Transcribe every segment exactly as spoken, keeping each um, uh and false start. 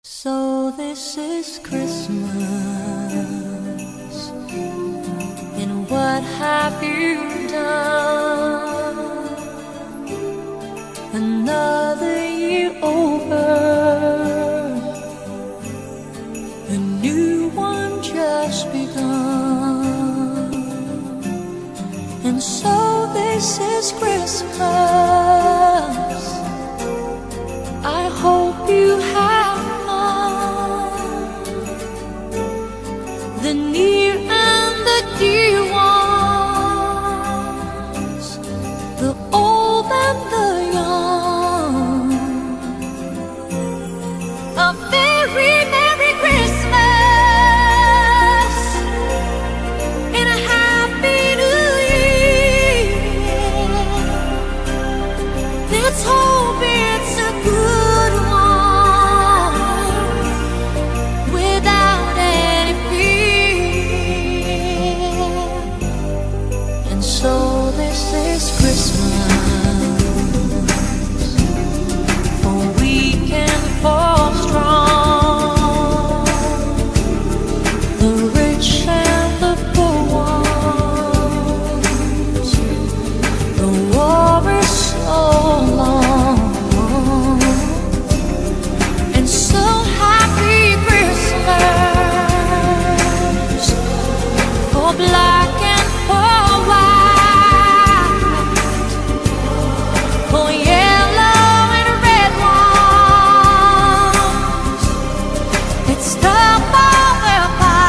So this is Christmas, and what have you done? Another year over, a new one just begun. And so this is Christmas. I hope you have the near and the dear ones, the old and the young. A very Merry Christmas and a Happy New Year. Let's hope it's a good one without any fear. And so this is Christmas, for weak and for strong, the rich and the poor ones. The war is so long, and so happy Christmas for black and for white, for yellow and red ones. It's time for the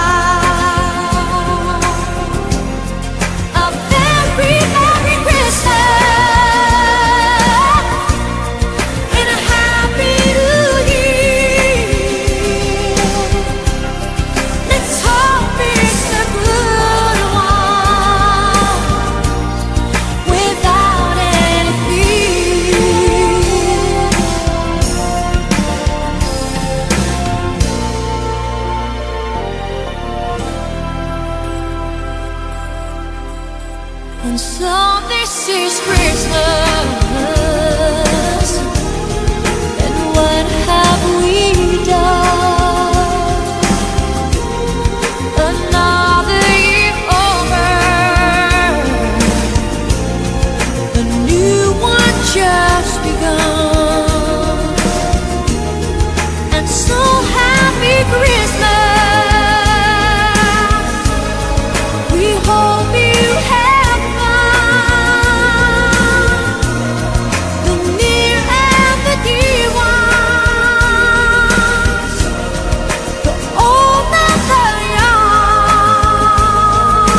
fight. A very Merry Christmas and a Happy New Year. Let's hope it's a good one without any fear. And so this is Christmas, and what have we done? Another year over, a new one just begun. And so happy Christmas, we hope you have fun. The near and the dear ones, the old and the young.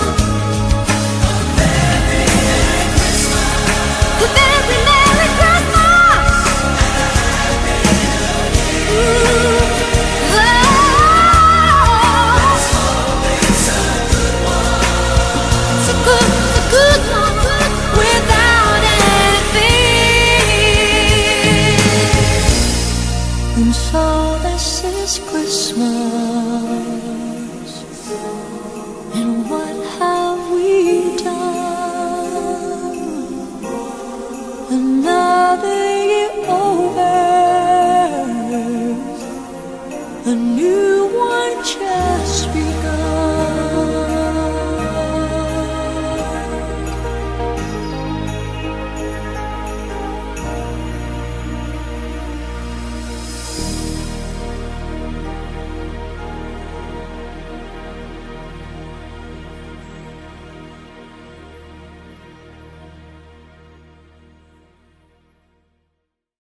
The very Merry Christmas. Ooh, oh, it's a good, it's a good one without anything. And so this is Christmas, and what have we done? Another year over, a new